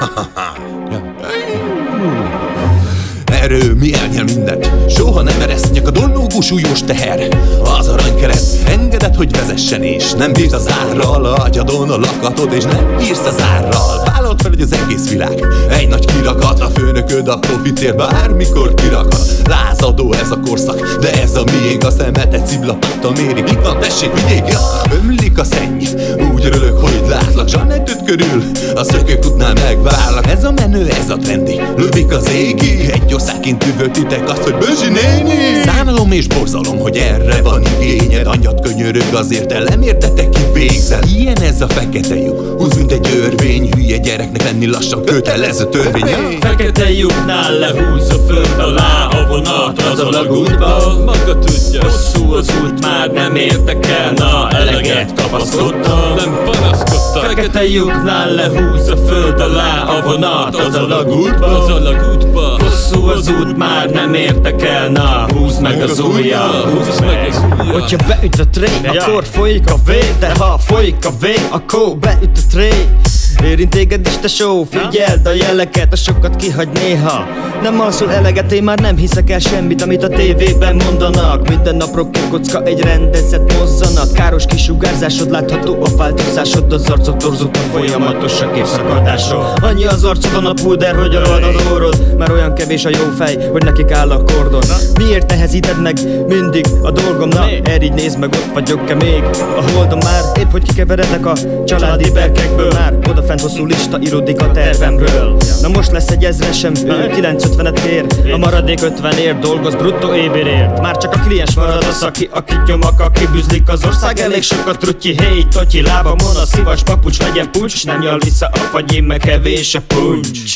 Erő, mi elnyel mindent, soha nem eresztjek a dolgó súlyos teher. Az aranykereszt engedett, hogy vezessen, és nem bírsz az árral, agyadon a lakatod, és nem írsz az árral. Vállalt fel, hogy az egész világ egy nagy kirakat, a főnököd a profitért bármikor kirakad. Lázadó ez a korszak, de ez a miénk, a szemet egy ciblapáttal mérik. Itt van, tessék, vigyék, ja, ömlik a szenny, úgy örülök, hogy látlak Zsannettőt körül, a szökőkútnál megvárlak. Ez a menő, ez a trendi, lövik az égig, egy országként üvöltitek azt, hogy Bözsi néni. Szánalom és borzalom, hogy erre van igényed, anyad könyörög, azért te nem értetek ki végzel. Ilyen ez a fekete lyuk, húz mint egy örvény, hülye gyereknek lenni lassan kötelező törvény. Fekete lyuknál lehúz a föld alá a vonat az alagútba. Maga tudja, hosszú az út, már nem értek el, na eleget kapaszkodtam, nem panaszkodtam. Fekete lyuknál lehúz a föld alá a vonat az alagútba. Hosszú az út, már nem értek el, na húzd meg az ujjam, húzd meg az ujjam. Hogyha beüt a train, akkor folyik a vé, de ha folyik a vé, akkor beüt a train. Érint téged is, tesó, figyeld a jeleket, a sokat kihagy néha. Nem alszol eleget, én már nem hiszek el semmit, amit a tévében mondanak. Minden nap rokkokocka, egy rendezett mozzanat. Káros kisugárzásod, látható a változásod, az arcod torzult a folyamatos a képszakadásról. Annyi az arcodon a pulder, hogy alad az orrod, már olyan kevés a jó fej, hogy nekik áll a kordon. Miért nehezíted meg mindig a dolgom? Na, erigy, nézd meg, ott vagyok-e még a holdon már? Épp hogy kikeveredek a családi berkekből, már odafent hosszú lista íródik a tervemről. Na most lesz egy ezresem, ő 950-et kér, a maradék 50-ért dolgoz bruttó ébérért. Már csak a kliens marad az, akit nyomak, aki bűzlik az ország. Elég sokat trutyi, héj, totyi, lábamon a szivas papucs, legyen pucs, nem jal vissza a fagyén, meg kevés a puncs.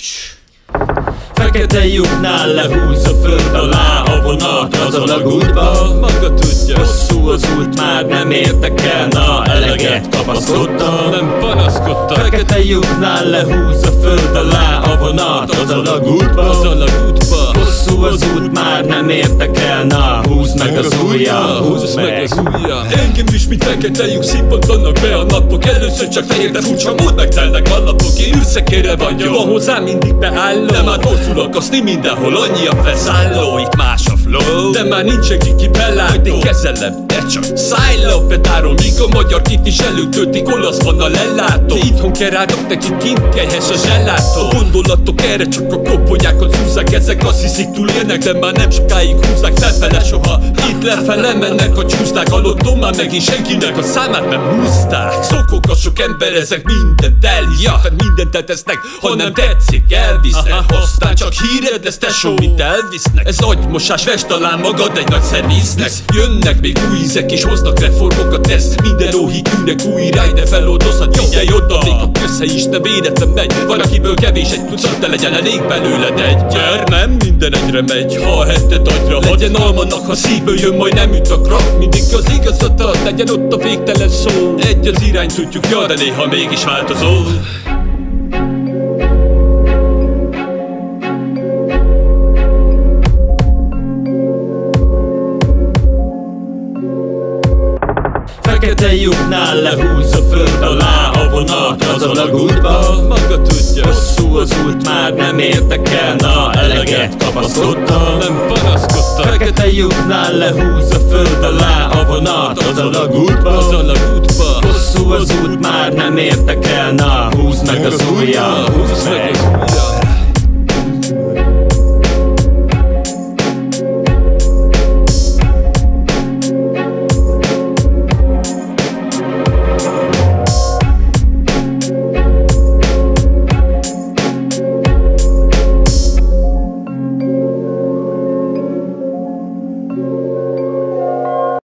Fekete lyuknál lehúz a föld alá a vonat az alagútba. Maga tudja, hosszú az út, már nem értek el, na eleget kapaszkodtam, nem panaszkodtam. Fekete lyuknál lehúz a föld alá a vonat az alagútba. Hosszú az út, már nem értek el, na húzd meg az ujjam, húzd meg az ujjam. Engem is, mint fekete lyuk, szippantanak be a napok. Először csak fehér, de furcsa mód megtelnek a napok. Én űrszekérre vagyok, van hozzám mindig beálló. Nem át hosszul akaszni mindenhol, annyi a felszálló. Itt más a flow, de már nincs senki ki belátó. Én kezelem, de csak szállj le a pedáról, míg a magyar kint is előtöltik, olasz van a lellátó. De itthon kell rágak nekik, kint kelyhes a zsellátó. Gondolatok erre csak a koponyákat szúzzák, ezek azt hiszik túlélnek, de már nem sokáig húzzák felfele soha. Itt lefele mennek a csúsznák, hallottom már megint senkinek a számát nem húzták. Szokok a sok ember, ezek mindent elhisznek, mindent eltesznek, ha nem tetszik elvisznek. Aztán csak híred lesz, tesó, mint elvisznek. Ez agymosás, vesd talán magad egy nagy szerviznek. Jönnek még új ízek és hoznak reformokat, tesz minden óhikűnek új irány, de feloldozhat. Figyelj oda, még a kösze is nem véletlen megy. Van akiből kevés egy tucat, de legyen elég belőled egy. Gyere, nem minden egyre megy, ha a heted agyra. Legyen almanak, ha szívből jön, majd nem üt a krak. Mindig az igazat ad, legyen ott a végtelen szó. Egy az irány, tudjuk, ja, de néha mégis változó. Fekete lyuknál lehúz a föld alá a vonat az alagútba. Maga tudja, hosszú az út, már nem értek el, na eleget kapaszkodtam, nem panaszkodtam. Fekete lyuknál lehúz a föld alá a vonat az alagútba. Hosszú az út, már nem értek el, na húzd meg az ujjam, húzd meg az ujjam.